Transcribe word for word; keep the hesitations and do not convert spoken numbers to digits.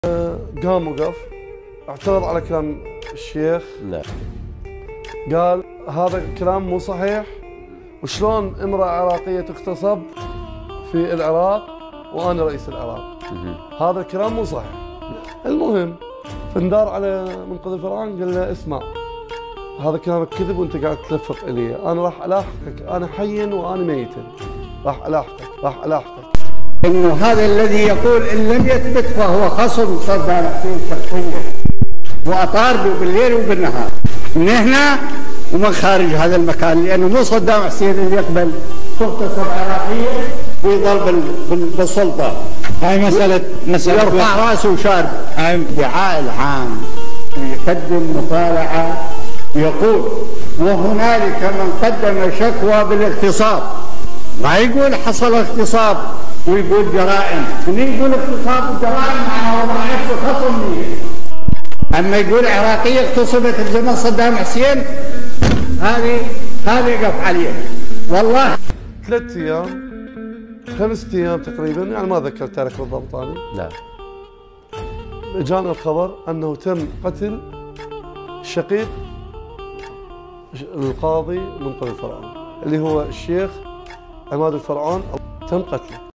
قام وقف اعترض على كلام الشيخ. نعم. قال هذا الكلام مو صحيح، وشلون امرأة عراقية تغتصب في العراق وأنا رئيس العراق. هذا الكلام مو صحيح. المهم فندار على منقذ الفرعون قال له اسمع، هذا كلامك كذب وانت قاعد تلفق الي، انا راح الاحقك، انا حي وانا ميت، راح الاحقك راح الاحقك. انه هذا الذي يقول ان لم يثبت فهو خصم صدام حسين شخصيا، واطار بالليل وبالنهار من هنا ومن خارج هذا المكان، لانه مو صدام حسين اللي يقبل تغتصب عراقيه ويظل بالسلطه. هاي مساله مساله يرفع راسه وشارب. الدعاء العام يقدم مطالعه يقول وهنالك من قدم شكوى بالاغتصاب، ما يقول حصل اغتصاب ويقول جرائم، من يقول اغتصاب وجرائم معناه ما يعرف خصم. اما يقول عراقيه اغتصبت بزمن صدام حسين، هذه هذه يقف عليه. والله ثلاث ايام خمس ايام تقريبا، يعني ما ذكر التاريخ بالضبط انا. نعم. جانا الخبر انه تم قتل شقيق القاضي منقذ الفرعون اللي هو الشيخ عماد الفرعون، تم قتله.